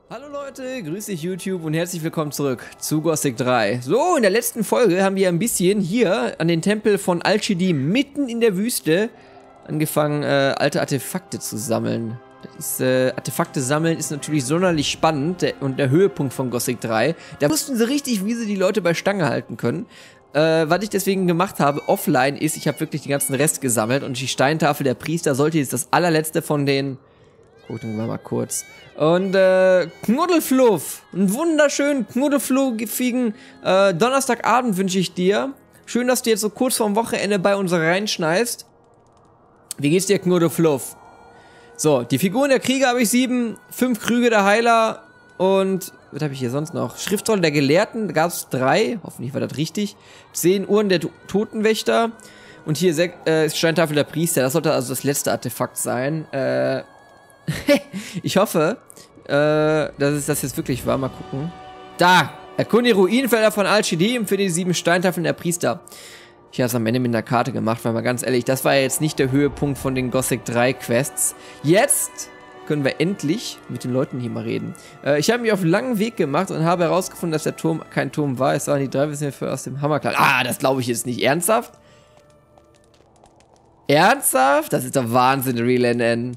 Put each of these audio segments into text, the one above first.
Hallo Leute, grüß dich YouTube und herzlich willkommen zurück zu Gothic 3. So, in der letzten Folge haben wir ein bisschen hier an den Tempel von Al-Shidi mitten in der Wüste angefangen, alte Artefakte zu sammeln. Das ist, Artefakte sammeln ist natürlich sonderlich spannend und der Höhepunkt von Gothic 3. Da wussten sie richtig, wie sie die Leute bei Stange halten können. Was ich deswegen gemacht habe, offline, ist, ich habe wirklich den ganzen Rest gesammelt und die Steintafel der Priester sollte jetzt das allerletzte von den... Gucken wir mal kurz. Und Knuddelfluff. Einen wunderschönen, knuddelfluffigen Donnerstagabend wünsche ich dir. Schön, dass du jetzt so kurz vorm Wochenende bei uns reinschneist. Wie geht's dir, Knuddelfluff? So, die Figuren der Krieger habe ich 7, 5 Krüge der Heiler und was habe ich hier sonst noch? Schriftrolle der Gelehrten, da gab es 3, hoffentlich war das richtig. 10 Uhren der Totenwächter und hier ist Steintafel der Priester, das sollte also das letzte Artefakt sein. Ich hoffe, dass es das jetzt wirklich war. Mal gucken. Da! Erkunde die Ruinenfelder von Al-Shidi und für die 7 Steintafeln der Priester. Ich habe es am Ende mit einer Karte gemacht, weil mal ganz ehrlich, das war ja jetzt nicht der Höhepunkt von den Gothic 3 Quests. Jetzt können wir endlich mit den Leuten hier mal reden. Ich habe mich auf einen langen Weg gemacht und habe herausgefunden, dass der Turm kein Turm war. Es waren die 3 Wissenschaften aus dem Hammerklan. Ah, das glaube ich jetzt nicht. Ernsthaft? Ernsthaft? Das ist doch Wahnsinn, Real NN.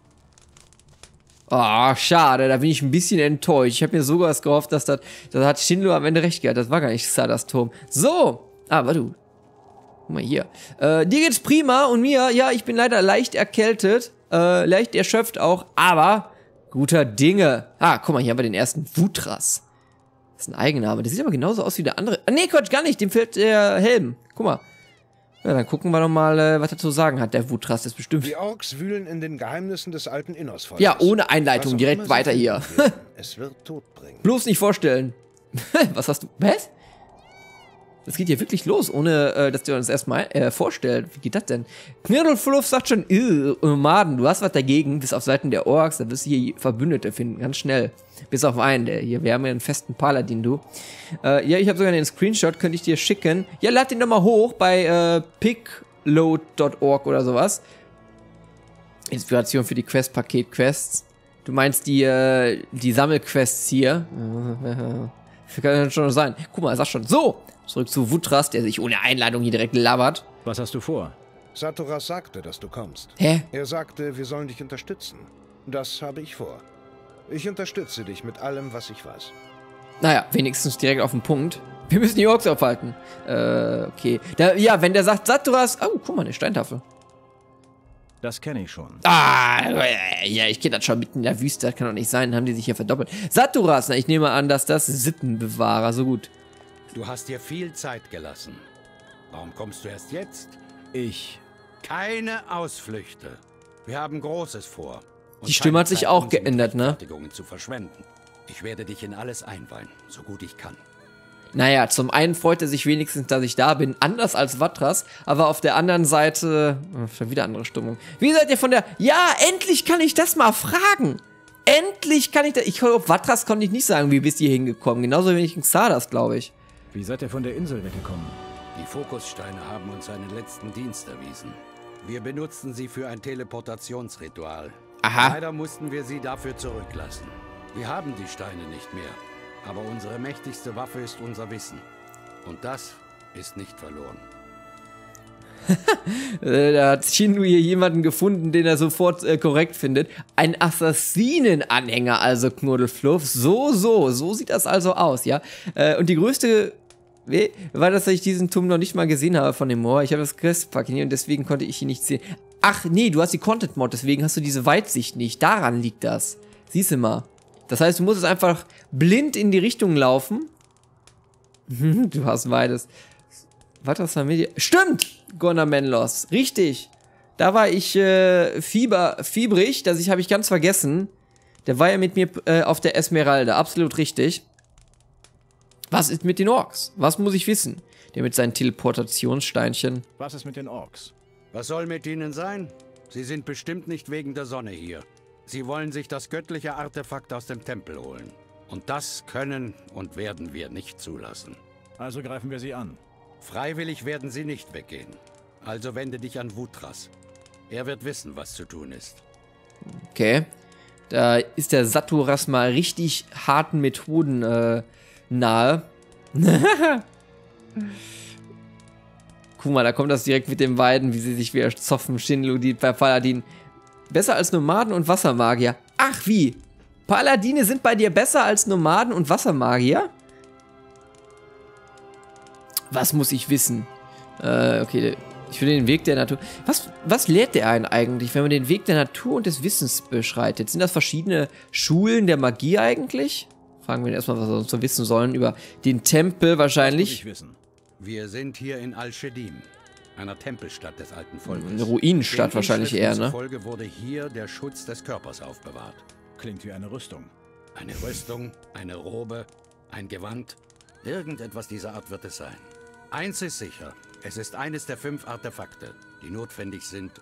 Oh, schade, da bin ich ein bisschen enttäuscht. Ich habe mir sogar gehofft, dass das hat Shinlo am Ende recht gehabt. Das war gar nicht Xardas Turm. So, warte. Guck mal hier. Dir geht's prima und mir, ja, ich bin leider leicht erkältet, leicht erschöpft auch, aber guter Dinge. Guck mal, hier haben wir den ersten Wutras. Das ist ein Eigenname. Der sieht aber genauso aus wie der andere. Nee, Quatsch, gar nicht, dem fehlt der Helm. Guck mal. Ja, dann gucken wir doch mal, was er zu sagen hat. Der Wutras ist bestimmt... Die Orks wühlen in den Geheimnissen des alten Innos-Volkes. Ja, ohne Einleitung, direkt weiter hier. Es wird Tod bringen. Bloß nicht vorstellen. Was hast du... Was? Das geht hier wirklich los, ohne, dass du uns erstmal vorstellt. Wie geht das denn? Knirdelfluff sagt schon, Nomaden, du hast was dagegen, bis auf Seiten der Orks, da wirst du hier Verbündete finden, ganz schnell. Bis auf einen, wir haben ja einen festen Paladin, du. Ja, ich habe sogar den Screenshot, könnte ich dir schicken. Ja, lad den doch mal hoch bei picload.org oder sowas. Inspiration für die Quest-Paket-Quests. Du meinst die Sammelquests hier. Kann schon sein. Guck mal, er sagt schon, so, zurück zu Wutras, der sich ohne Einladung hier direkt labert. Was hast du vor? Saturas sagte, dass du kommst. Hä? Er sagte, wir sollen dich unterstützen. Das habe ich vor. Ich unterstütze dich mit allem, was ich weiß. Naja, wenigstens direkt auf den Punkt. Wir müssen die Orks aufhalten. Okay. Ja, wenn der sagt Saturas... Oh, guck mal, eine Steintafel. Das kenne ich schon. Ja, ich kenne das schon mitten in der Wüste. Das kann doch nicht sein. Dann haben die sich hier verdoppelt. Saturas, na, ich nehme an, dass das Sittenbewahrer, so gut. Du hast dir viel Zeit gelassen. Warum kommst du erst jetzt? Keine Ausflüchte. Wir haben Großes vor. Und die Stimme hat sich auch geändert, ne? Zu verschwenden. Ich werde dich in alles einweihen, so gut ich kann. Naja, zum einen freut er sich wenigstens, dass ich da bin, anders als Watras, aber auf der anderen Seite, schon wieder andere Stimmung. Wie seid ihr von der, ja, endlich kann ich das mal fragen. Endlich kann ich das, ich glaube, Watras konnte ich nicht sagen, wie bist ihr hingekommen, genauso wenig in Xardas, glaube ich. Wie seid ihr von der Insel weggekommen? Die Fokussteine haben uns einen letzten Dienst erwiesen. Wir benutzten sie für ein Teleportationsritual. Aha. Leider mussten wir sie dafür zurücklassen. Wir haben die Steine nicht mehr. Aber unsere mächtigste Waffe ist unser Wissen. Und das ist nicht verloren. Da hat Shinlu hier jemanden gefunden, den er sofort korrekt findet. Ein Assassinenanhänger, also Knuddelfluff. So sieht das also aus, ja. Und die größte war, dass ich diesen Turm noch nicht mal gesehen habe von dem Moor. Ich habe das Questpaket hier und deswegen konnte ich ihn nicht sehen. Ach nee, du hast die Content-Mod, deswegen hast du diese Weitsicht nicht. Daran liegt das. Siehst du mal. Das heißt, du musst es einfach blind in die Richtung laufen. Du hast beides. Was war mit dir? Stimmt! Gunnar Menlos. Richtig. Da war ich fiebrig. Das habe ich ganz vergessen. Der war ja mit mir auf der Esmeralda. Absolut richtig. Was ist mit den Orks? Was muss ich wissen? Der mit seinen Teleportationssteinchen. Was ist mit den Orks? Was soll mit ihnen sein? Sie sind bestimmt nicht wegen der Sonne hier. Sie wollen sich das göttliche Artefakt aus dem Tempel holen. Und das können und werden wir nicht zulassen. Also greifen wir sie an. Freiwillig werden sie nicht weggehen. Also wende dich an Wutras. Er wird wissen, was zu tun ist. Okay. Da ist der Saturas mal richtig harten Methoden nahe. Guck mal, da kommt das direkt mit den beiden, wie sie sich wieder zoffen. Shinludit bei Paladin. Besser als Nomaden und Wassermagier. Ach wie? Paladine sind bei dir besser als Nomaden und Wassermagier? Was muss ich wissen? Okay, ich will den Weg der Natur... Was lehrt der einen eigentlich, wenn man den Weg der Natur und des Wissens beschreitet? Sind das verschiedene Schulen der Magie eigentlich? Fragen wir ihn erstmal, was wir uns so wissen sollen über den Tempel wahrscheinlich. Wir sind hier in Al-Shedim, einer Tempelstadt des alten Volkes. Eine Ruinenstadt wahrscheinlich eher, ne? Folge wurde hier der Schutz des Körpers aufbewahrt. Klingt wie eine Rüstung. Eine Rüstung, eine Robe, ein Gewand. Irgendetwas dieser Art wird es sein. Eins ist sicher. Es ist eines der 5 Artefakte, die notwendig sind,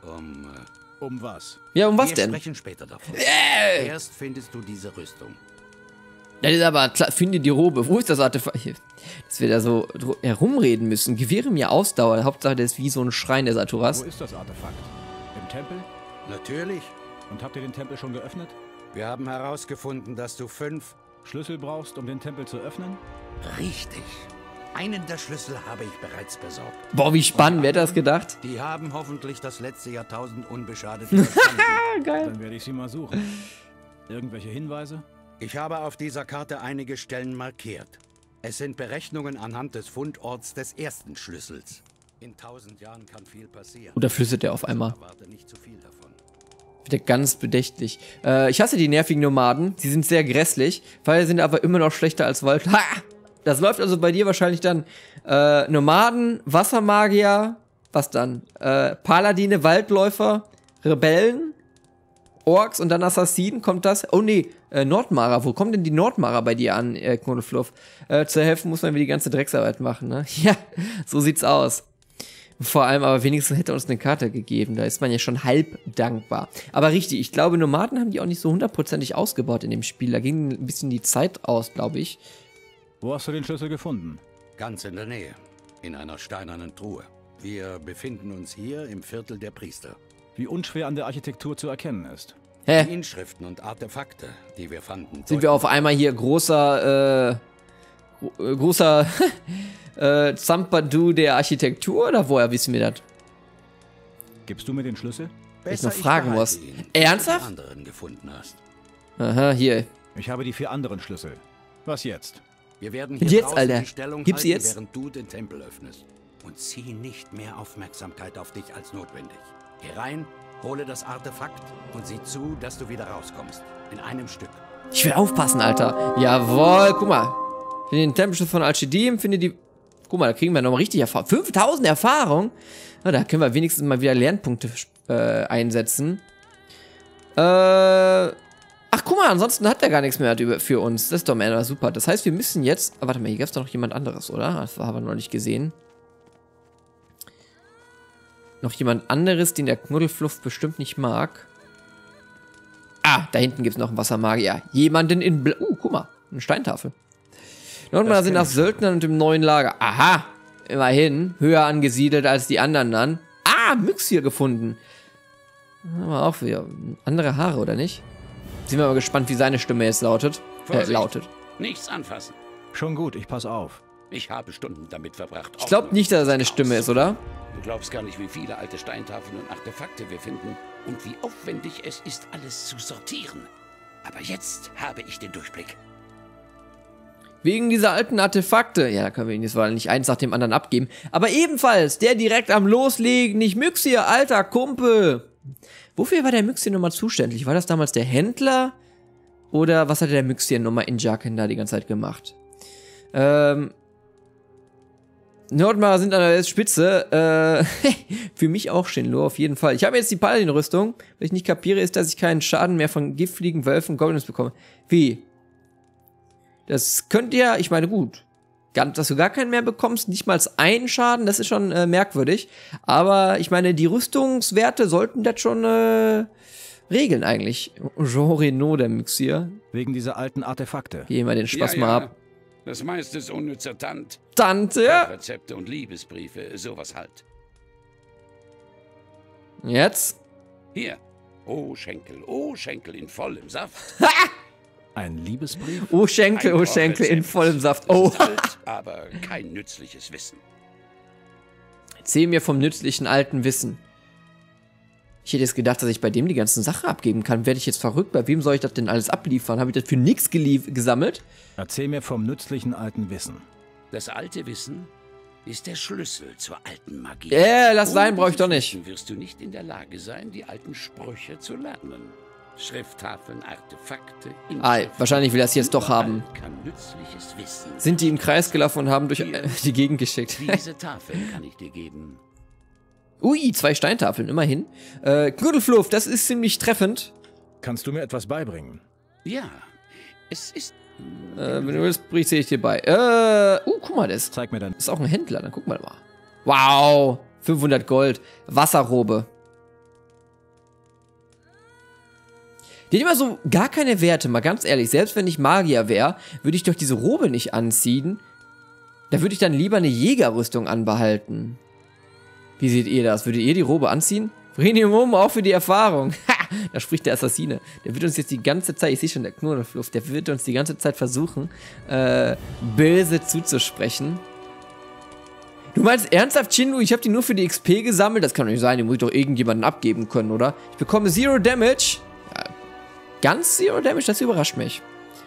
Um was? Ja, um was denn? Wir sprechen später davon. Erst findest du diese Rüstung. Das ist aber klar, finde die Robe. Wo ist das Artefakt? Dass wir da so herumreden müssen. Gewähre mir Ausdauer. Hauptsache, das ist wie so ein Schrein der Saturas. Wo ist das Artefakt? Im Tempel? Natürlich. Und habt ihr den Tempel schon geöffnet? Wir haben herausgefunden, dass du 5... Schlüssel brauchst, um den Tempel zu öffnen? Richtig. Einen der Schlüssel habe ich bereits besorgt. Boah, wie spannend. Wer hätte das gedacht? Die haben hoffentlich das letzte Jahrtausend unbeschadet überstanden. Geil. Dann werde ich sie mal suchen. Irgendwelche Hinweise? Ich habe auf dieser Karte einige Stellen markiert. Es sind Berechnungen anhand des Fundorts des ersten Schlüssels. In 1000 Jahren kann viel passieren. Oder flüstert er auf einmal. Erwarte nicht zu viel davon. Wieder ganz bedächtlich. Ich hasse die nervigen Nomaden. Sie sind sehr grässlich. Weil sind aber immer noch schlechter als Wald. Ha! Das läuft also bei dir wahrscheinlich dann Nomaden, Wassermagier, was dann? Paladine, Waldläufer, Rebellen, Orks und dann Assassinen, kommt das? Oh nee, Nordmara, wo kommen denn die Nordmara bei dir an, Knuddelfluff? Zur Hälfte muss man wieder die ganze Drecksarbeit machen, ne? Ja, so sieht's aus. Vor allem aber wenigstens hätte er uns eine Karte gegeben, da ist man ja schon halb dankbar. Aber richtig, ich glaube, Nomaden haben die auch nicht so hundertprozentig ausgebaut in dem Spiel, da ging ein bisschen die Zeit aus, glaube ich. Wo hast du den Schlüssel gefunden? Ganz in der Nähe, in einer steinernen Truhe. Wir befinden uns hier im Viertel der Priester. Wie unschwer an der Architektur zu erkennen ist. Die Hä? Inschriften und Artefakte, die wir fanden, Sind wir auf einmal hier großer Zampadu der Architektur oder woher wissen wir das? Gibst du mir den Schlüssel? Ich noch fragen behalte muss. ihn, bis Ernsthaft? du die anderen gefunden hast. Aha, hier. Ich habe die 4 anderen Schlüssel. Was jetzt? Wir werden Und hier jetzt, draußen Alter? die Stellung Gib sie halten, jetzt. während du den Tempel öffnest. Und zieh nicht mehr Aufmerksamkeit auf dich als notwendig. Geh rein, hole das Artefakt und sieh zu, dass du wieder rauskommst. In einem Stück. Ich will aufpassen, Alter. Jawohl, guck mal. Finde den Tempelschutz von Al-Shedim, finde die... Guck mal, da kriegen wir nochmal richtig Erfahrung. 5000 Erfahrung? Na, da können wir wenigstens mal wieder Lernpunkte einsetzen. Ach, guck mal, ansonsten hat der gar nichts mehr für uns. Das ist doch mal super. Das heißt, wir müssen jetzt... Ah, warte mal, hier gab es doch noch jemand anderes, oder? Das haben wir noch nicht gesehen. Noch jemand anderes, den der Knuddelfluff bestimmt nicht mag. Ah, da hinten gibt es noch einen Wassermagier. Jemanden in guck mal, eine Steintafel. Nochmal sind nach Söldnern und im neuen Lager. Aha, immerhin. Höher angesiedelt als die anderen dann. Ah, Myxir gefunden. Haben wir auch wieder andere Haare, oder nicht? Sind wir mal gespannt, wie seine Stimme jetzt lautet. Nichts anfassen. Schon gut, ich pass auf. Ich habe Stunden damit verbracht. Ich glaube nicht, dass er seine Stimme ist, oder? Du glaubst gar nicht, wie viele alte Steintafeln und Artefakte wir finden und wie aufwendig es ist, alles zu sortieren. Aber jetzt habe ich den Durchblick. Wegen dieser alten Artefakte. Ja, da können wir ihn jetzt wohl nicht eins nach dem anderen abgeben. Aber ebenfalls, der direkt am Loslegen, nicht Myxir, alter Kumpel. Wofür war der Myxir nochmal zuständig? War das damals der Händler? Oder was hat der Myxir nochmal in Jarken da die ganze Zeit gemacht? Nordmara sind an der Spitze. Für mich auch Shinlo, auf jeden Fall. Ich habe jetzt die Paladin-Rüstung. Was ich nicht kapiere, ist, dass ich keinen Schaden mehr von giftigen Wölfen und Goblins bekomme. Wie? Das könnte ja, ich meine, gut. Dass du gar keinen mehr bekommst, nicht mal einen Schaden, das ist schon merkwürdig. Aber ich meine, die Rüstungswerte sollten das schon regeln eigentlich. Jean Renaud, der Myxir. Wegen dieser alten Artefakte. Geh mal den Spaß mal ab. Das meiste ist unnützer Tante! Rezepte und Liebesbriefe, sowas halt. Jetzt? Hier, Oh Schenkel in vollem Saft. Ein Liebesbrief? Oh Schenkel in vollem Saft. Das Oh. ist alt, aber kein nützliches Wissen. Erzähl mir vom nützlichen alten Wissen. Ich hätte jetzt gedacht, dass ich bei dem die ganzen Sachen abgeben kann. Werde ich jetzt verrückt? Bei wem soll ich das denn alles abliefern? Habe ich das für nichts gesammelt? Erzähl mir vom nützlichen alten Wissen. Das alte Wissen ist der Schlüssel zur alten Magie. Lass sein, brauche ich doch nicht. Ohne dieses Wissen wirst du nicht in der Lage sein, die alten Sprüche zu lernen. Schrifttafeln, Artefakte, Wahrscheinlich will er es jetzt doch haben. Kann nützliches Wissen. Sind die im Kreis gelaufen und haben durch die Gegend geschickt. Diese Tafeln kann ich dir geben. Ui, 2 Steintafeln, immerhin. Knuddelfluff, das ist ziemlich treffend. Kannst du mir etwas beibringen? Ja, es ist... Wenn du willst, sehe ich dir bei. Guck mal, das Zeig mir dein... ist auch ein Händler, dann guck mal. Wow, 500 Gold. Wasserrobe. Die hat immer so gar keine Werte, mal ganz ehrlich. Selbst wenn ich Magier wäre, würde ich doch diese Robe nicht anziehen. Da würde ich dann lieber eine Jägerrüstung anbehalten. Wie seht ihr das? Würdet ihr die Robe anziehen? Premium auch für die Erfahrung. Ha! Da spricht der Assassine. Der wird uns jetzt die ganze Zeit, ich sehe schon, der Knurrfluff, der wird uns die ganze Zeit versuchen, böse zuzusprechen. Du meinst ernsthaft, Chindu, ich habe die nur für die XP gesammelt? Das kann doch nicht sein, die muss ich doch irgendjemanden abgeben können, oder? Ich bekomme 0 Damage. Ja, ganz 0 Damage, das überrascht mich.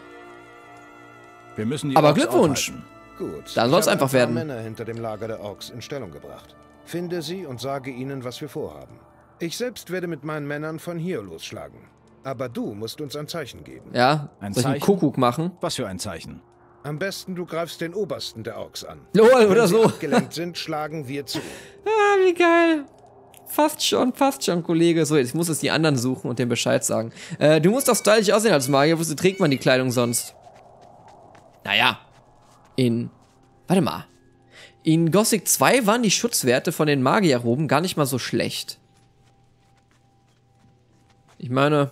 Wir müssen die Aber Orks Glückwunsch. aufhalten. Gut. Dann soll's ich habe einfach ein paar werden. Männer hinter dem Lager der Orks in Stellung gebracht. Finde sie und sage ihnen, was wir vorhaben. Ich selbst werde mit meinen Männern von hier losschlagen. Aber du musst uns ein Zeichen geben. Ja, Ein soll ich einen Zeichen? Kuckuck machen? Was für ein Zeichen? Am besten du greifst den Obersten der Orks an. Lol, Wenn oder sie so. abgelenkt sind, schlagen wir zu. Ah, wie geil. Fast schon, Kollege. So, jetzt muss es die anderen suchen und dem Bescheid sagen. Du musst doch stylisch aussehen als Magier. Wofür trägt man die Kleidung sonst? Naja. Warte mal. In Gothic 2 waren die Schutzwerte von den Magierroben gar nicht mal so schlecht. Ich meine,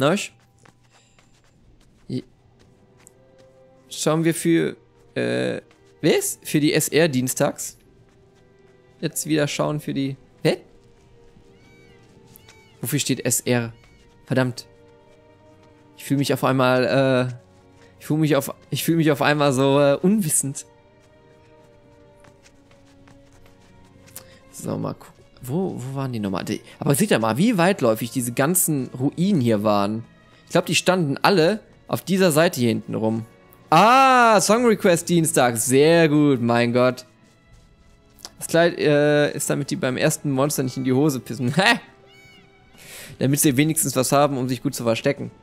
schauen wir für, was? Für die SR dienstags. Jetzt wieder schauen für die, hä? Wofür steht SR? Verdammt. Ich fühle mich auf einmal, ich fühle mich auf einmal so, unwissend. So, mal gucken. Wo waren die nochmal? Aber seht ihr mal, wie weitläufig diese ganzen Ruinen hier waren. Ich glaube, die standen alle auf dieser Seite hier hinten rum. Ah, Song Request Dienstag. Sehr gut, mein Gott. Das Kleid ist damit die beim ersten Monster nicht in die Hose pissen. Hä? Damit sie wenigstens was haben, um sich gut zu verstecken.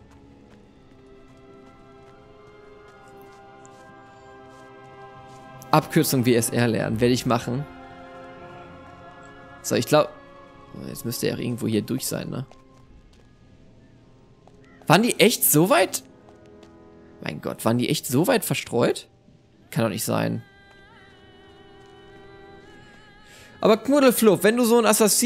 Abkürzung WSR lernen, werde ich machen. So, ich glaube... Jetzt müsste er auch irgendwo hier durch sein, ne? Waren die echt so weit... Mein Gott, waren die echt so weit verstreut? Kann doch nicht sein. Aber Knuddelfluff, wenn du so ein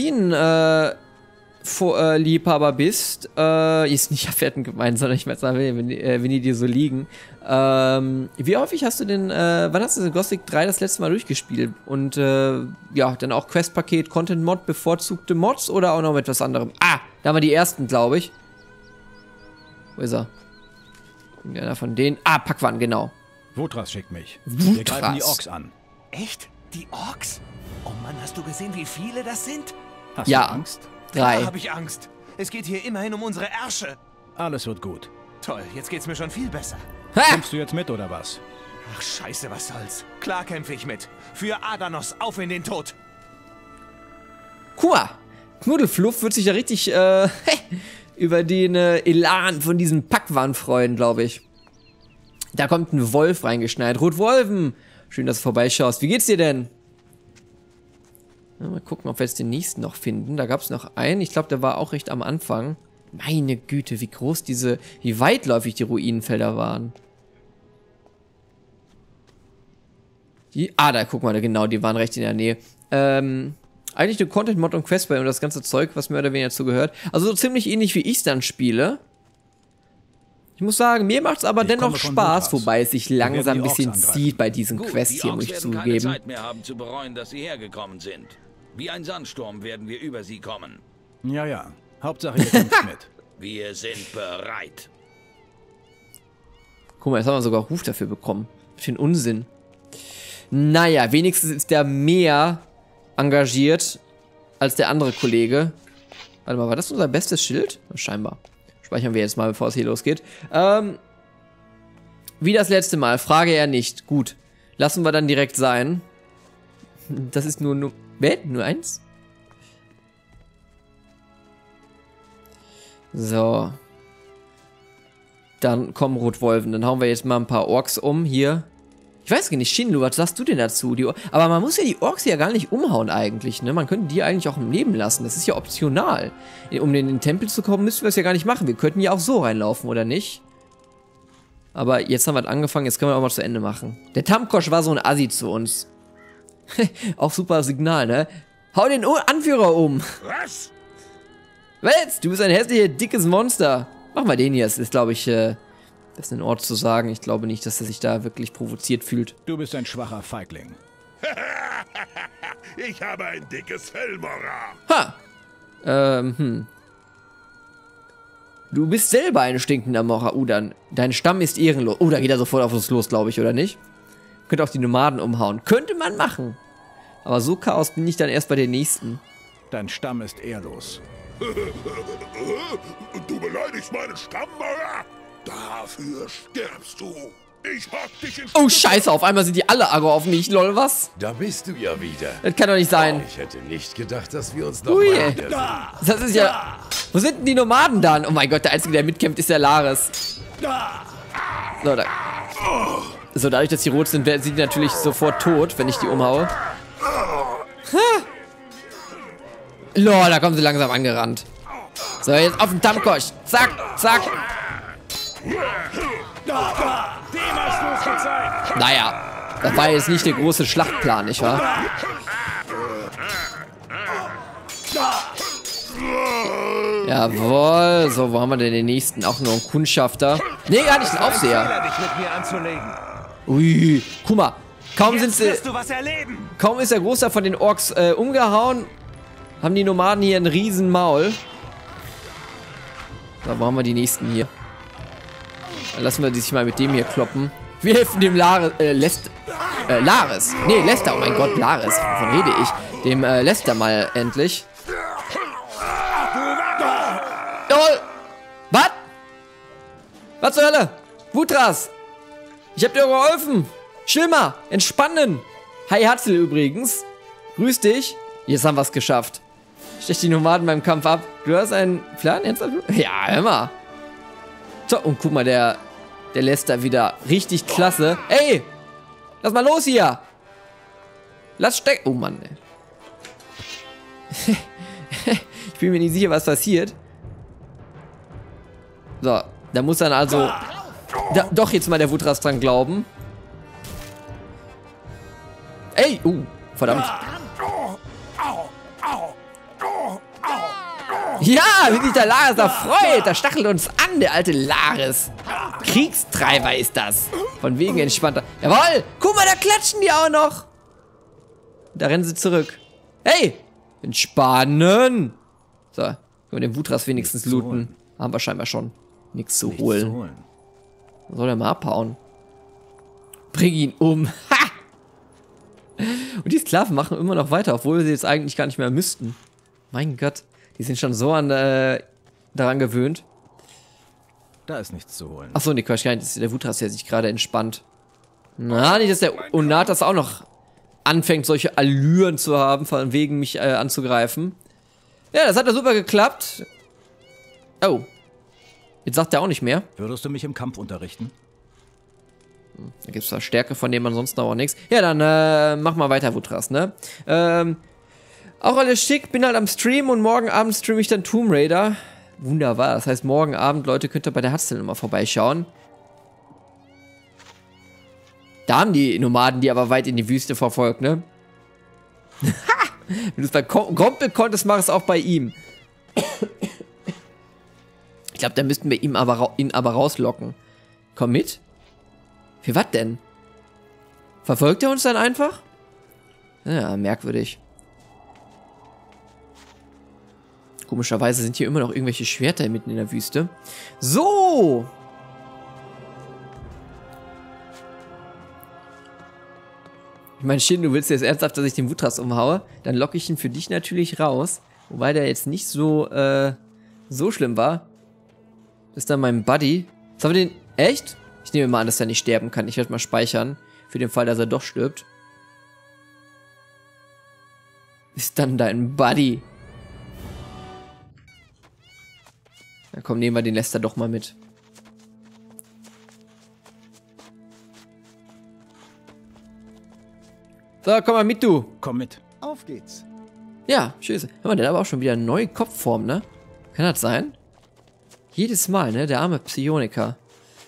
Assassinen-Liebhaber bist, ist nicht affährten gemeint, sondern ich meine, wenn die dir so liegen. Wie häufig hast du denn, wann hast du Gothic 3 das letzte Mal durchgespielt? Und, ja, dann auch Quest-Paket, Content-Mod, bevorzugte Mods oder auch noch mit etwas anderem? Ah, da haben wir die ersten, glaube ich. Wo ist er? Irgendeiner von denen. Ah, Pakwan, genau. Wutras schickt mich. Wutras. Wir greifen die Orks an. Echt? Die Orks? Oh Mann, hast du gesehen, wie viele das sind? Hast Ja. du Angst? 3. Da habe ich Angst. Es geht hier immerhin um unsere Ärsche. Alles wird gut. Toll, jetzt geht's mir schon viel besser. Ha! Kommst du jetzt mit oder was? Ach scheiße, was soll's. Klar kämpfe ich mit. Für Adanos, auf in den Tod. Guck mal, Knuddelfluff wird sich da richtig über den Elan von diesem Pakwan freuen, glaube ich. Da kommt ein Wolf reingeschneit. Rotwolven! Schön, dass du vorbeischaust. Wie geht's dir denn? Ja, mal gucken, ob wir jetzt den nächsten noch finden. Da gab es noch einen. Ich glaube, der war auch recht am Anfang. Meine Güte, wie groß wie weitläufig die Ruinenfelder waren. Da guck mal, genau, die waren recht in der Nähe. Eigentlich eine Content-Mod und Quest-Bay und das ganze Zeug, was mehr oder weniger dazu gehört. Also so ziemlich ähnlich, wie ich es dann spiele. Ich muss sagen, mir macht es aber dennoch komme von Spaß, Wutras. wobei es sich Wir langsam werden ein die bisschen Orks angreifen. zieht bei diesen Gut, Quests die hier, muss Orks ich werden keine zugeben. Zeit mehr haben zu bereuen, dass sie hergekommen sind. Wie ein Sandsturm werden wir über sie kommen. Ja, ja. Hauptsache, ihr kämpft mit. Wir sind bereit. Guck mal, jetzt haben wir sogar Ruf dafür bekommen. Für den Unsinn. Naja, wenigstens ist der mehr engagiert als der andere Kollege. Warte mal, war das unser bestes Schild? Scheinbar. Speichern wir jetzt mal, bevor es hier losgeht. Wie das letzte Mal. Frage er nicht. Gut. Lassen wir dann direkt sein. Das ist nur eins? So. Dann kommen Rotwolven. Dann hauen wir jetzt mal ein paar Orks um. Hier. Ich weiß gar nicht, Shinlu, was sagst du denn dazu? Aber man muss ja die Orks ja gar nicht umhauen eigentlich, ne? Man könnte die eigentlich auch im Leben lassen. Das ist ja optional. Um in den Tempel zu kommen, müssten wir es ja gar nicht machen. Wir könnten ja auch so reinlaufen, oder nicht? Aber jetzt haben wir angefangen, jetzt können wir auch mal zu Ende machen. Der Tamkosch war so ein Assi zu uns. Auch super Signal, ne? Hau den Anführer um. Was? Was? Du bist ein hässliches, dickes Monster. Mach mal den hier. Das ist, glaube ich, das ist ein Ort zu sagen. Ich glaube nicht, dass er sich da wirklich provoziert fühlt. Du bist ein schwacher Feigling. Ich habe ein dickes Fell, Mora. Ha! Du bist selber ein stinkender Mora, Udan. Dein Stamm ist ehrenlos. Oh, da geht er sofort auf uns los, glaube ich, oder nicht? Könnte auch die Nomaden umhauen. Könnte man machen. Aber so Chaos bin ich dann erst bei den nächsten. Dein Stamm ist ehrlos. Du beleidigst meinen Stamm, Mora. Dafür stirbst du. Ich hack dich in Oh, scheiße, auf einmal sind die alle aggro auf mich. Lol, was? Da bist du ja wieder. Das kann doch nicht sein. Ich hätte nicht gedacht, dass wir uns noch Ui, mal wiedersehen. das ist ja... Wo sind denn die Nomaden dann? Oh mein Gott, der Einzige, der mitkämpft, ist der Lares. So, dadurch, dass die rot sind, sind die natürlich sofort tot, wenn ich die umhaue. Lol, da kommen sie langsam angerannt. So, jetzt auf den Tamkosch. Zack, zack. Naja, das war jetzt nicht der große Schlachtplan, nicht wahr? Jawohl. So, wo haben wir denn den nächsten? Auch nur einen Kundschafter. Nee, gar nicht, einen Aufseher. Dich mit mir anzulegen. Ui, guck mal. Kaum sind Jetzt sie... wirst du was erleben. Kaum ist der Großteil von den Orks umgehauen, haben die Nomaden hier einen riesen Maul. So, wo haben wir die nächsten hier? Dann lassen wir sich mal mit dem hier kloppen. Wir helfen dem Lares. Nee, Lester. Oh mein Gott, Lares. Wovon rede ich? Dem Lester mal endlich. Jawohl! Was? Was zur Hölle? Wutras! Ich hab dir geholfen! Schlimmer! Entspannen! Hi Hatzel übrigens. Grüß dich. Jetzt haben wir es geschafft. Stech die Nomaden beim Kampf ab. Du hast einen Plan? Ja, immer. So, und guck mal, der Lester wieder richtig klasse. Ey! Lass mal los hier! Lass stecken. Oh Mann, ey. Ich bin mir nicht sicher, was passiert. So, da muss dann also doch jetzt mal der Wutras dran glauben. Ey, verdammt. Ja, wie sich der Lares da freut. Da stachelt uns an, der alte Lares. Kriegstreiber ist das. Von wegen entspannter. Jawohl, guck mal, da klatschen die auch noch. Da rennen sie zurück. Hey, entspannen. So, können wir den Wutras wenigstens looten. Haben wir scheinbar schon. Nichts zu holen. Soll er mal abhauen? Bring ihn um. Ha! Und die Sklaven machen immer noch weiter, obwohl sie jetzt eigentlich gar nicht mehr müssten. Mein Gott, die sind schon so daran gewöhnt. Da ist nichts zu holen. Achso, nee, Quatsch, gar nicht. Das ist der Wutras, der sich gerade entspannt. Na, nicht, dass der Unatas auch noch anfängt, solche Allüren zu haben, von wegen mich anzugreifen. Ja, das hat ja super geklappt. Oh. Jetzt sagt er auch nicht mehr. Würdest du mich im Kampf unterrichten? Da gibt es da Stärke, von dem man sonst noch auch nichts. Ja, dann mach mal weiter, Wutras, ne? Auch alles schick, bin halt am Stream und morgen Abend streame ich dann Tomb Raider. Wunderbar, das heißt, morgen Abend, Leute, könnt ihr bei der Hatzel nochmal vorbeischauen. Da haben die Nomaden die aber weit in die Wüste verfolgt, ne? Wenn du es bei Grompel konntest, mach es auch bei ihm. Ich glaube, da müssten wir ihn aber rauslocken. Komm mit. Für was denn? Verfolgt er uns dann einfach? Ja, merkwürdig. Guck Komischerweise sind hier immer noch irgendwelche Schwerter mitten in der Wüste. So! Ich meine, Shin, du willst jetzt ernsthaft, dass ich den Wutras umhaue? Dann locke ich ihn für dich natürlich raus. Wobei der jetzt nicht so, so schlimm war. Das ist dann mein Buddy. Was haben wir den... Echt? Ich nehme mal an, dass er nicht sterben kann. Ich werde mal speichern. Für den Fall, dass er doch stirbt. Ist dann dein Buddy. Na komm, nehmen wir den Lester doch mal mit. So, komm mal mit, du. Komm mit. Auf geht's. Ja, tschüss. Hör mal, der hat aber auch schon wieder eine neue Kopfform, ne? Kann das sein? Jedes Mal, ne? Der arme Psioniker.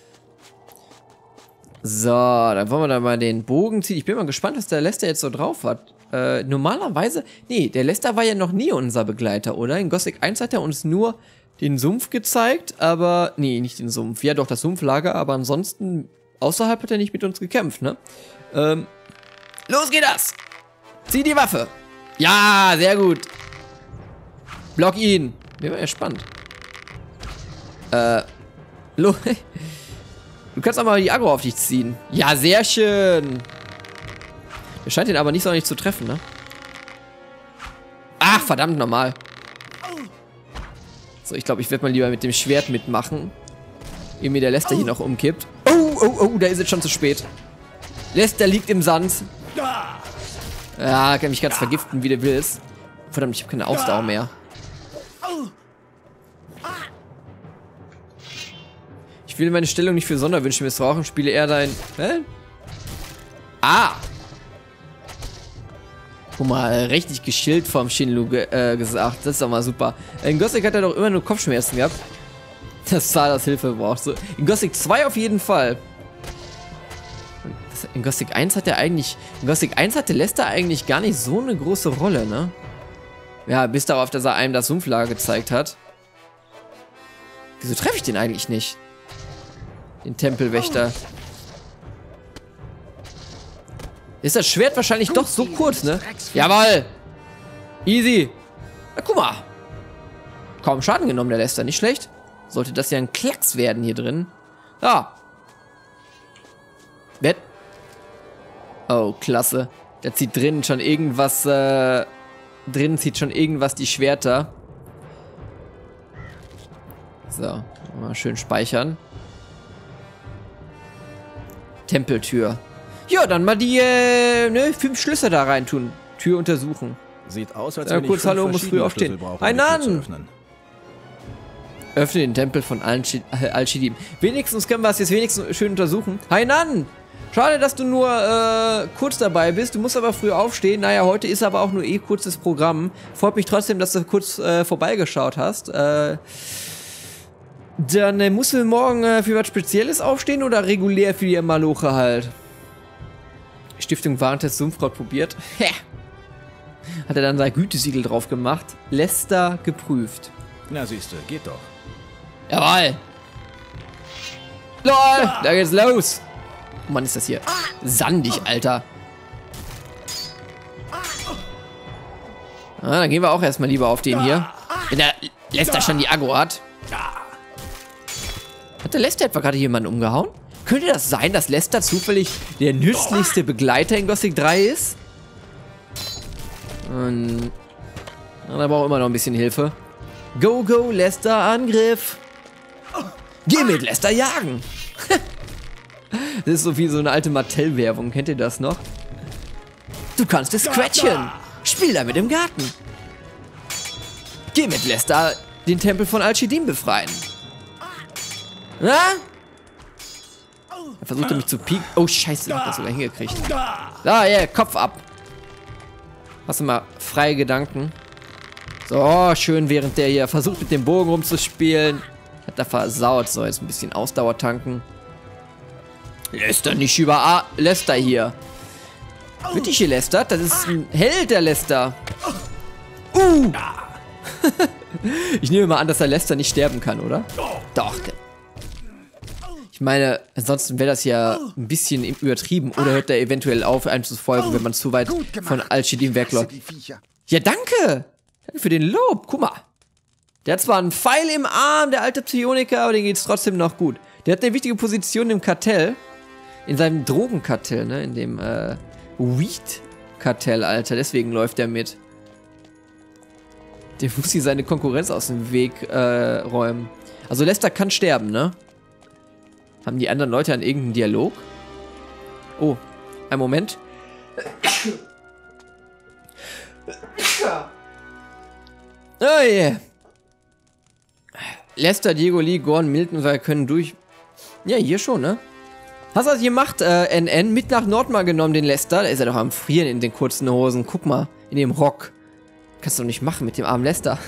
So, dann wollen wir da mal den Bogen ziehen. Ich bin mal gespannt, was der Lester jetzt so drauf hat. Normalerweise... Nee, der Lester war ja noch nie unser Begleiter, oder? In Gothic 1 hat er uns nur den Sumpf gezeigt, aber... Nee, nicht den Sumpf. Ja, doch, das Sumpflager, aber ansonsten... Außerhalb hat er nicht mit uns gekämpft, ne? Los geht das! Zieh die Waffe! Ja, sehr gut! Block ihn! Mir war ja spannend. Du kannst auch mal die Aggro auf dich ziehen. Ja, sehr schön! Er scheint ihn aber nicht so nicht zu treffen, ne? Ach, verdammt normal. So, ich glaube, ich werde mal lieber mit dem Schwert mitmachen. Ehe mir der Lester hier noch umkippt. Oh, da ist es schon zu spät. Lester liegt im Sand. Ja, kann mich ganz vergiften, wie du willst. Verdammt, ich habe keine Ausdauer mehr. Ich will meine Stellung nicht für Sonderwünsche missbrauchen. Spiele eher dein... Hä? Ah! Guck mal, richtig geschillt vom Shinlu gesagt. Das ist doch mal super. In Gothic hat er doch immer nur Kopfschmerzen gehabt. Das war das Hilfe braucht. So. In Gothic 2 auf jeden Fall. In Gothic 1 hat er eigentlich... In Gothic 1 hatte Lester eigentlich gar nicht so eine große Rolle, ne? Ja, bis darauf, dass er einem das Sumpflager gezeigt hat. Wieso treffe ich den eigentlich nicht? Den Tempelwächter. Ist das Schwert wahrscheinlich doch so kurz, ne? Jawoll! Easy! Na, guck mal! Kaum Schaden genommen, der Lester. Nicht schlecht. Sollte das ja ein Klacks werden hier drin. Ah! Bett. Oh, klasse. Da zieht drinnen schon irgendwas, drinnen zieht schon irgendwas die Schwerter. So, mal schön speichern. Tempeltür. Ja, dann mal die, 5 Schlüssel da rein tun. Tür untersuchen. Sieht aus, als wenn kurz ich Hallo, muss früh aufstehen. Einan! Öffne den Tempel von Al-Shidim. Wenigstens können wir es jetzt wenigstens schön untersuchen. Hainan! Schade, dass du nur kurz dabei bist. Du musst aber früh aufstehen. Naja, heute ist aber auch nur kurzes Programm. Freut mich trotzdem, dass du kurz vorbeigeschaut hast. Dann musst du morgen für was Spezielles aufstehen oder regulär für die Maloche halt? Stiftung Warentest Sumpfkraut probiert. Hat er dann sein Gütesiegel drauf gemacht. Lester geprüft. Na siehste, geht doch. Jawoll! LOL! Da geht's los! Oh Mann, ist das hier sandig, Alter. Ah, dann gehen wir auch erstmal lieber auf den hier. Wenn der Lester schon die Aggro hat. Hat der Lester etwa gerade jemanden umgehauen? Könnte das sein, dass Lester zufällig der nützlichste Begleiter in Gothic 3 ist? Und da braucht immer noch ein bisschen Hilfe. Go, go, Lester, Angriff! Geh mit Lester jagen! Das ist so wie so eine alte Mattel-Werbung. Kennt ihr das noch? Du kannst es scratchen! Spiel damit im Garten! Geh mit Lester den Tempel von Al-Shidim befreien! Na? Er versuchte mich zu pieken. Oh, scheiße, ich hab das sogar hingekriegt. Da, yeah, Kopf ab. Hast du mal freie Gedanken? So, schön, während der hier versucht, mit dem Bogen rumzuspielen. Hat er versaut. So, jetzt ein bisschen Ausdauer tanken. Lester nicht über Lester hier. Wird dich hier Lester? Das ist ein Held, der Lester. Ich nehme mal an, dass der Lester nicht sterben kann, oder? Doch. Ich meine, ansonsten wäre das ja ein bisschen übertrieben. Oder hört er eventuell auf, einem zu folgen, wenn man zu weit von Al-Shidim wegläuft. Ja, danke! Danke für den Lob. Guck mal. Der hat zwar einen Pfeil im Arm, der alte Psioniker, aber den geht's trotzdem noch gut. Der hat eine wichtige Position im Kartell. In seinem Drogenkartell, ne? In dem, Weed-Kartell, Alter. Deswegen läuft er mit. Der muss hier seine Konkurrenz aus dem Weg, räumen. Also Lester kann sterben, ne? Haben die anderen Leute an irgendeinen Dialog? Oh, einen Moment. Oh yeah. Lester, Diego, Lee, Gorn, Milton, wir können durch... Ja, hier schon, ne? Hast du das gemacht, NN? Mit nach Nordmar genommen, den Lester? Da ist er doch am Frieren in den kurzen Hosen. Guck mal, in dem Rock. Kannst du doch nicht machen mit dem armen Lester.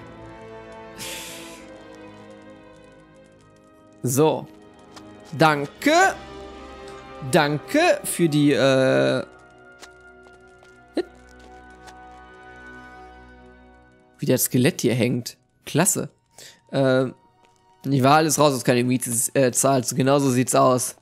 So. Danke. Danke für die, wie das Skelett hier hängt. Klasse. Die Wahl ist raus, dass keine Miete zahlt. Genauso sieht's aus.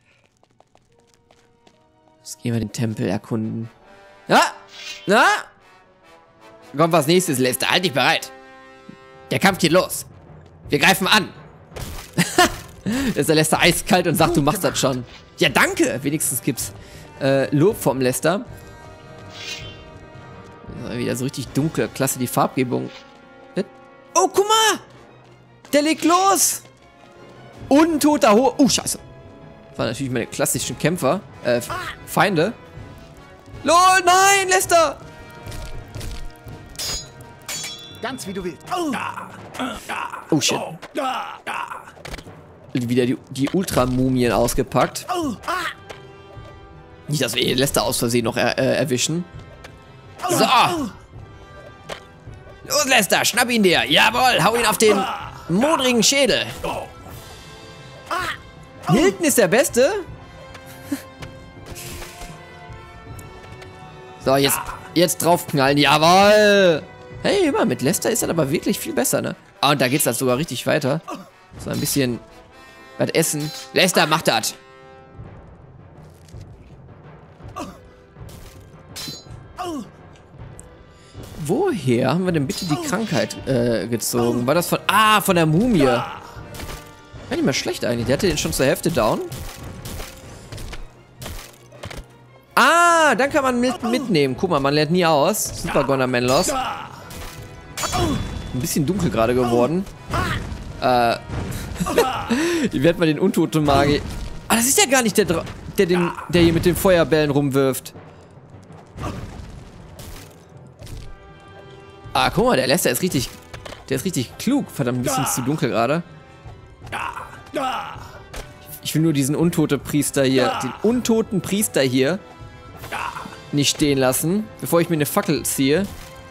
Jetzt gehen wir den Tempel erkunden. Ja! Na? Kommt was nächstes, Lester. Halt dich bereit. Der Kampf geht los. Wir greifen an. Da ist der Lester eiskalt und sagt, du machst das schon. Ja, danke. Wenigstens gibt's Lob vom Lester. Wieder so richtig dunkel. Klasse, die Farbgebung. Oh, guck mal. Der legt los. Untoter Hohe. Oh, scheiße. Das waren natürlich meine klassischen Kämpfer. Feinde. LOL, nein, Lester. Ganz wie du willst. Oh, shit. Wieder die Ultramumien ausgepackt. Nicht, dass wir Lester aus Versehen noch erwischen. So. Los, Lester, schnapp ihn dir. Jawohl, hau ihn auf den modrigen Schädel. Milton ist der Beste. So, jetzt draufknallen. Jawohl. Hey, immer mit Lester ist das aber wirklich viel besser, ne? Ah, und da geht's dann sogar richtig weiter. So ein bisschen was essen. Lester, mach das. Woher haben wir denn bitte die Krankheit gezogen? War das von... Ah, von der Mumie. War nicht mal schlecht eigentlich. Der hatte den schon zur Hälfte down. Ah, dann kann man mitnehmen. Guck mal, man lernt nie aus. Super Gunner Menlos. Ein bisschen dunkel gerade geworden. Wie wird man den untoten Magier... Ah, das ist ja gar nicht der hier mit den Feuerbällen rumwirft. Ah, guck mal, der Lester ist richtig... Der ist richtig klug. Verdammt, ein bisschen zu dunkel gerade. Ich will nur diesen untoten Priester hier... Den untoten Priester hier... nicht stehen lassen, bevor ich mir eine Fackel ziehe.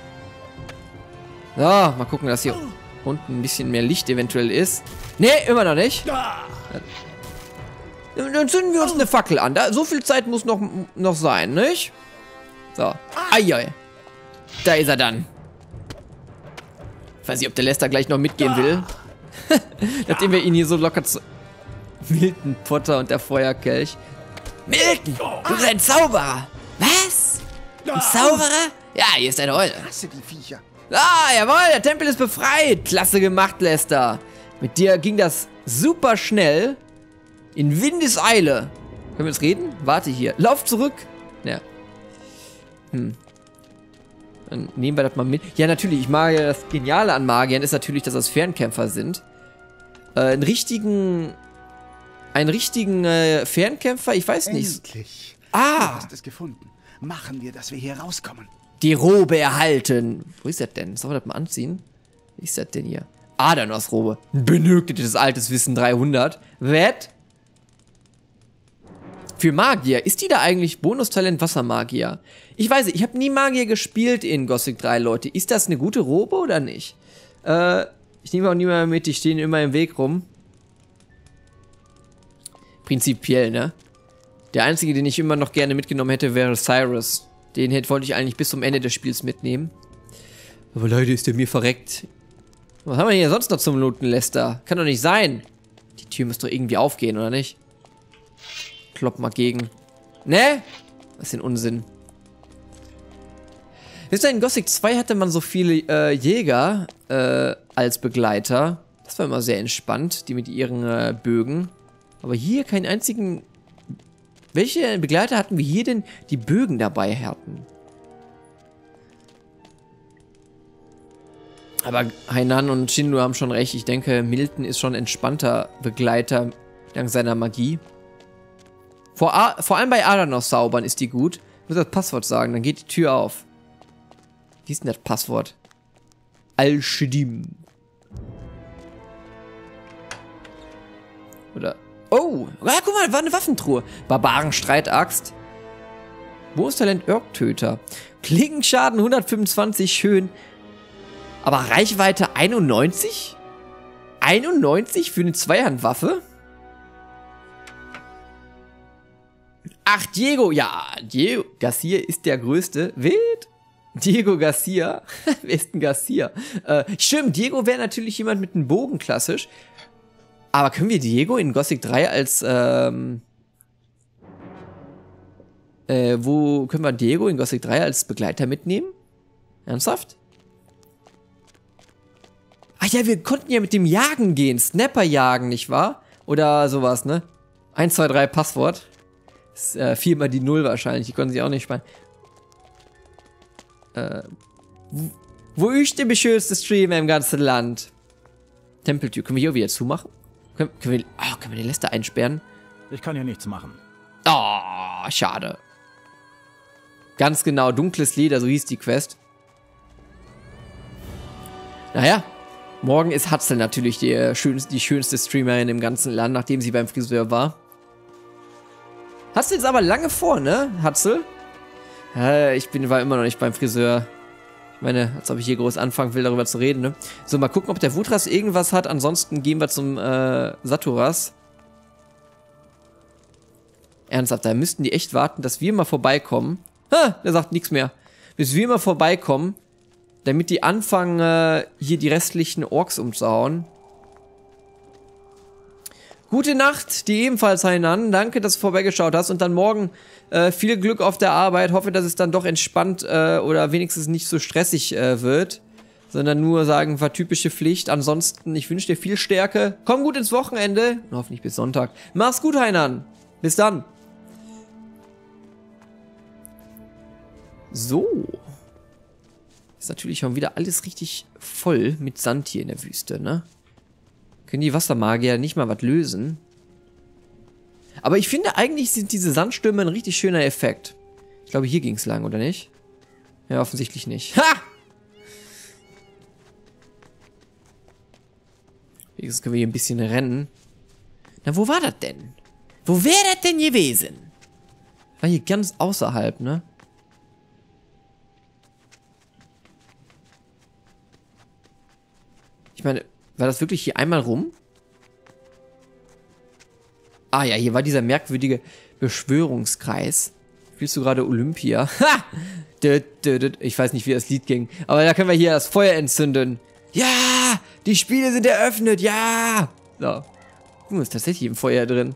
So, mal gucken, dass hier unten ein bisschen mehr Licht eventuell ist. Nee, immer noch nicht. Dann zünden wir uns eine Fackel an. So viel Zeit muss noch sein, nicht? So. Eieiei. Da ist er dann. Ich weiß nicht, ob der Lester gleich noch mitgehen will. Nachdem wir ihn hier so locker zu... Milton Potter und der Feuerkelch. Milton, du bist ein Zauberer. Was? Ein Zauberer? Ja, hier ist eine Eule. Hasse die Viecher. Ah, jawohl, der Tempel ist befreit. Klasse gemacht, Lester. Mit dir ging das super schnell. In Windeseile. Können wir jetzt reden? Warte hier. Lauf zurück. Ja. Dann nehmen wir das mal mit. Ja, natürlich, ich mag ja, das Geniale an Magiern ist natürlich, dass das Fernkämpfer sind. Einen richtigen Fernkämpfer, ich weiß nicht. Endlich. Ah! Du hast es gefunden. Machen wir, dass wir hier rauskommen. Die Robe erhalten. Wo ist das denn? Sollen wir das mal anziehen? Wie ist das denn hier? Adanos Robe. Benötigtes altes Wissen 300. Wett? Für Magier. Ist die da eigentlich Bonustalent Wassermagier? Ich weiß nicht, ich habe nie Magier gespielt in Gothic 3, Leute. Ist das eine gute Robe oder nicht? Ich nehme auch nie mehr mit, die stehen immer im Weg rum. Prinzipiell, ne? Der einzige, den ich immer noch gerne mitgenommen hätte, wäre Cyrus. Den wollte ich eigentlich bis zum Ende des Spiels mitnehmen. Aber leider ist der mir verreckt. Was haben wir hier sonst noch zum Looten, Lester? Kann doch nicht sein. Die Tür muss doch irgendwie aufgehen, oder nicht? Klopp mal gegen. Ne? Was ist denn Unsinn? Wisst ihr, in Gothic 2 hatte man so viele Jäger als Begleiter. Das war immer sehr entspannt, die mit ihren Bögen. Aber hier keinen einzigen... Welche Begleiter hatten wir hier denn, die Bögen dabei hatten? Aber Hainan und Shinlu haben schon recht. Ich denke, Milton ist schon ein entspannter Begleiter dank seiner Magie. Vor allem bei Adanos-Zaubern ist die gut. Ich muss das Passwort sagen, dann geht die Tür auf. Wie ist denn das Passwort? Al-Shidim. Oder... Oh! Ja, guck mal, war eine Waffentruhe. Barbaren-Streitaxt. Wurfstalent Örk-Töter. Klingenschaden 125, schön. Aber Reichweite 91? 91 für eine Zweihandwaffe? Ach, Diego. Ja, Diego Garcia ist der Größte. Wild. Diego Garcia. Wer ist denn Garcia? Stimmt, Diego wäre natürlich jemand mit einem Bogen klassisch. Aber können wir Diego in Gothic 3 als, wo können wir Diego in Gothic 3 als Begleiter mitnehmen? Ernsthaft? Ach ja, wir konnten ja mit dem Jagen gehen. Snapper jagen, nicht wahr? Oder sowas, ne? 1, 2, 3 Passwort. Das ist 4 mal die 0 wahrscheinlich. Die konnten sie auch nicht sparen. Wo ist der schönste Streamer im ganzen Land? Tempeltür. Können wir hier wieder zumachen? Können wir den Lester einsperren? Ich kann hier nichts machen. Oh, schade. Ganz genau, dunkles Leder, so hieß die Quest. Naja, morgen ist Hatzel natürlich die schönste Streamerin im ganzen Land, nachdem sie beim Friseur war. Hast du jetzt aber lange vor, ne, Hatzel? War immer noch nicht beim Friseur. Ich meine, als ob ich hier groß anfangen will, darüber zu reden, ne? So, mal gucken, ob der Wutras irgendwas hat. Ansonsten gehen wir zum Saturas. Ernsthaft, da müssten die echt warten, dass wir mal vorbeikommen. Ha, der sagt nichts mehr. Bis wir mal vorbeikommen, damit die anfangen, hier die restlichen Orks umzuhauen. Gute Nacht, die ebenfalls, Hainan. Danke, dass du vorbeigeschaut hast. Und dann morgen viel Glück auf der Arbeit. Hoffe, dass es dann doch entspannt oder wenigstens nicht so stressig wird. Sondern nur sagen, war typische Pflicht. Ansonsten, ich wünsche dir viel Stärke. Komm gut ins Wochenende. Und hoffentlich bis Sonntag. Mach's gut, Hainan. Bis dann. So. Ist natürlich schon wieder alles richtig voll mit Sand hier in der Wüste, ne? Können die Wassermagier nicht mal was lösen? Aber ich finde, eigentlich sind diese Sandstürme ein richtig schöner Effekt. Ich glaube, hier ging es lang, oder nicht? Ja, offensichtlich nicht. Ha! Jetzt können wir hier ein bisschen rennen. Na, wo war das denn? Wo wäre das denn gewesen? War hier ganz außerhalb, ne? Ich meine, war das wirklich hier einmal rum? Ah ja, hier war dieser merkwürdige Beschwörungskreis. Spielst du gerade Olympia? Ha! Ich weiß nicht, wie das Lied ging. Aber da können wir hier das Feuer entzünden. Ja! Die Spiele sind eröffnet! Ja! So. Ist tatsächlich im Feuer drin.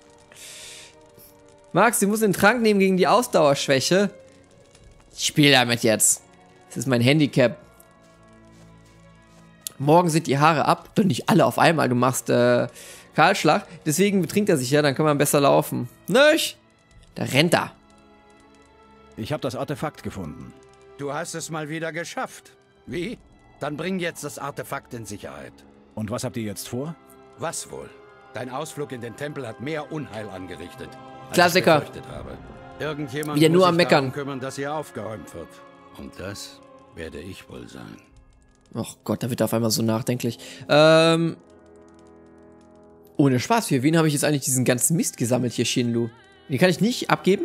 Max, du musst einen Trank nehmen gegen die Ausdauerschwäche. Ich spiele damit jetzt. Das ist mein Handicap. Morgen sind die Haare ab. Doch nicht alle auf einmal. Du machst Kahlschlag. Deswegen betrinkt er sich ja. Dann kann man besser laufen. Nicht? Da rennt er. Ich habe das Artefakt gefunden. Du hast es mal wieder geschafft. Wie? Dann bring jetzt das Artefakt in Sicherheit. Und was habt ihr jetzt vor? Was wohl? Dein Ausflug in den Tempel hat mehr Unheil angerichtet, als Klassiker. ich befürchtet habe. Irgendjemand Wieder nur muss am sich darum Meckern. kümmern, dass hier aufgeräumt wird. Und das werde ich wohl sein. Ach Gott, da wird er auf einmal so nachdenklich. Ohne Spaß, für wen habe ich jetzt eigentlich diesen ganzen Mist gesammelt hier, Shinlu? Den kann ich nicht abgeben?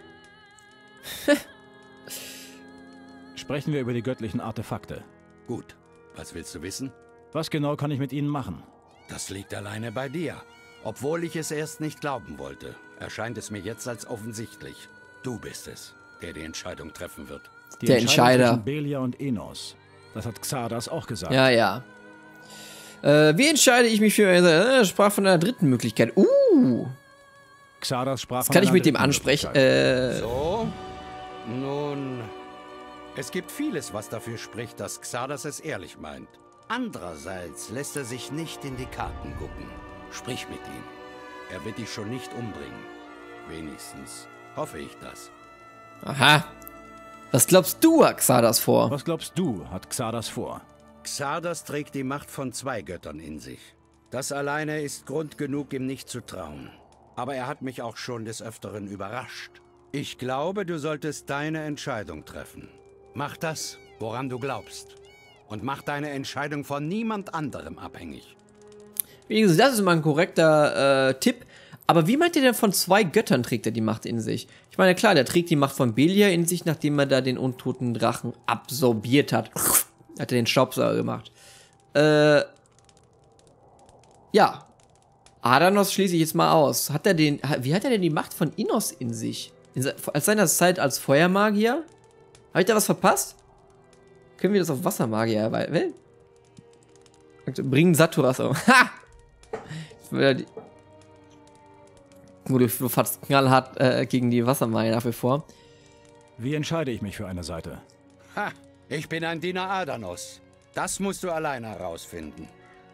Sprechen wir über die göttlichen Artefakte. Gut. Was willst du wissen? Was genau kann ich mit ihnen machen? Das liegt alleine bei dir. Obwohl ich es erst nicht glauben wollte, erscheint es mir jetzt als offensichtlich. Du bist es, der die Entscheidung treffen wird. Die Der Entscheidung Entscheider. zwischen Belia und Enos. Das hat Xardas auch gesagt. Ja, ja. Wie entscheide ich mich für... sprach von einer dritten Möglichkeit. Xardas sprach Das von kann ich einer mit dem dritten ansprechen. Möglichkeit. So? Nun, es gibt vieles, was dafür spricht, dass Xardas es ehrlich meint. Andererseits lässt er sich nicht in die Karten gucken. Sprich mit ihm. Er wird dich schon nicht umbringen. Wenigstens hoffe ich das. Aha. Was glaubst du, hat Xardas vor? Was glaubst du, hat Xardas vor? Xardas trägt die Macht von 2 Göttern in sich. Das alleine ist Grund genug, ihm nicht zu trauen. Aber er hat mich auch schon des Öfteren überrascht. Ich glaube, du solltest deine Entscheidung treffen. Mach das, woran du glaubst. Und mach deine Entscheidung von niemand anderem abhängig. Wie gesagt, das ist mal ein korrekter Tipp. Aber wie meint ihr denn, von 2 Göttern trägt er die Macht in sich? Ich meine, klar, der trägt die Macht von Belia in sich, nachdem er da den untoten Drachen absorbiert hat. Hat er den Staubsauger gemacht. Ja. Adanos schließe ich jetzt mal aus. Wie hat er denn die Macht von Innos in sich? Als seiner Zeit als Feuermagier? Habe ich da was verpasst? Können wir das auf Wassermagier erweitern? Bringen Saturas um. Ha! Du fährst knallhart gegen die Wassermagier nach wie vor. Wie entscheide ich mich für eine Seite? Ha! Ich bin ein Diener Adanos. Das musst du alleine herausfinden.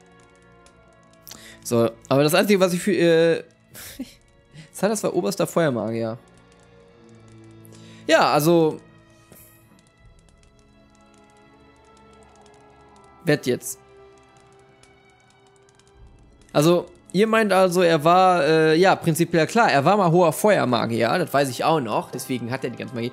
So, aber das Einzige, was ich für... das war oberster Feuermagier. Ja, also... Wett jetzt. Also, ihr meint also, er war, ja, prinzipiell klar, er war mal hoher Feuermagier, das weiß ich auch noch, deswegen hat er die ganze Magie.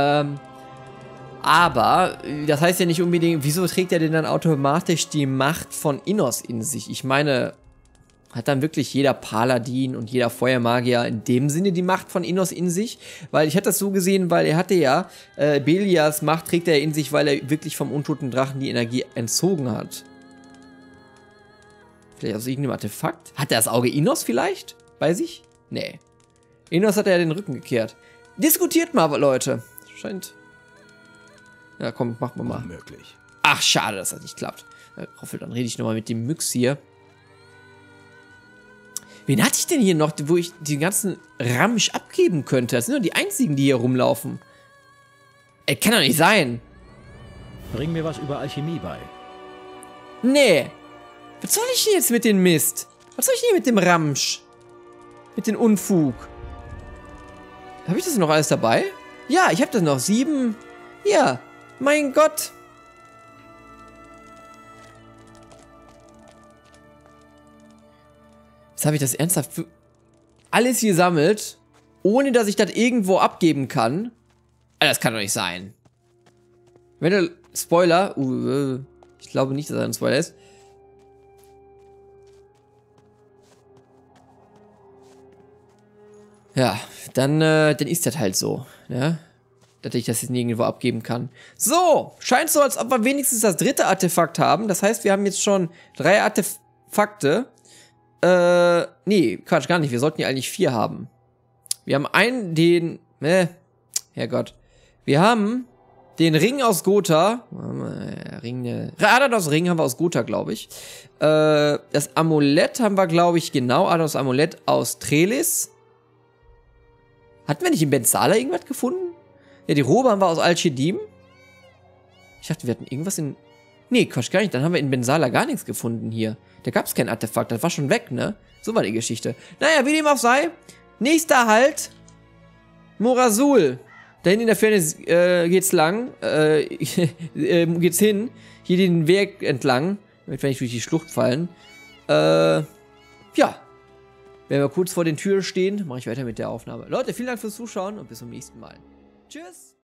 Aber, das heißt ja nicht unbedingt, wieso trägt er denn dann automatisch die Macht von Innos in sich? Ich meine, hat dann wirklich jeder Paladin und jeder Feuermagier in dem Sinne die Macht von Innos in sich? Weil ich hatte das so gesehen, weil er hatte ja, Belias Macht trägt er in sich, weil er wirklich vom untoten Drachen die Energie entzogen hat. Vielleicht aus irgendeinem Artefakt? Hat er das Auge Innos vielleicht bei sich? Nee. Innos hat er den Rücken gekehrt. Diskutiert mal, Leute. Scheint... Ja, komm, machen wir mal. Unmöglich. Ach, schade, dass das nicht klappt. Hoffel, dann rede ich nochmal mit dem Myx hier. Wen hatte ich denn hier noch, wo ich den ganzen Ramsch abgeben könnte? Das sind doch die einzigen, die hier rumlaufen. Ey, kann doch nicht sein. Bring mir was über Alchemie bei. Nee. Was soll ich denn jetzt mit dem Mist? Was soll ich denn mit dem Ramsch? Mit dem Unfug? Habe ich das noch alles dabei? Ja, ich habe das noch. 7. Ja. Mein Gott. Jetzt habe ich das ernsthaft für alles gesammelt, ohne dass ich das irgendwo abgeben kann. Das kann doch nicht sein. Wenn der Spoiler... ich glaube nicht, dass er ein Spoiler ist. Ja, dann ist das halt so, ja. Dass ich das jetzt nirgendwo abgeben kann. So, scheint so, als ob wir wenigstens das 3. Artefakt haben. Das heißt, wir haben jetzt schon 3 Artefakte. Nee, Quatsch, gar nicht. Wir sollten ja eigentlich 4 haben. Wir haben Herrgott. Wir haben den Ring aus Gotha. Adanos Ring haben wir aus Gotha, glaube ich. Das Amulett haben wir, glaube ich, genau. Adanos Amulett aus Trellis. Hatten wir nicht in Bensala irgendwas gefunden? Ja, die Robe haben wir aus Al-Shedim. Ich dachte, wir hatten irgendwas in... Nee, Quatsch, gar nicht. Dann haben wir in Bensala gar nichts gefunden hier. Da gab es kein Artefakt. Das war schon weg, ne? So war die Geschichte. Naja, wie dem auch sei. Nächster Halt. Morasul. Da hinten in der Ferne geht's lang. Geht's hin. Hier den Weg entlang. Damit wir nicht durch die Schlucht fallen. Ja. Wenn wir kurz vor den Türen stehen, mache ich weiter mit der Aufnahme. Leute, vielen Dank fürs Zuschauen und bis zum nächsten Mal. Tschüss.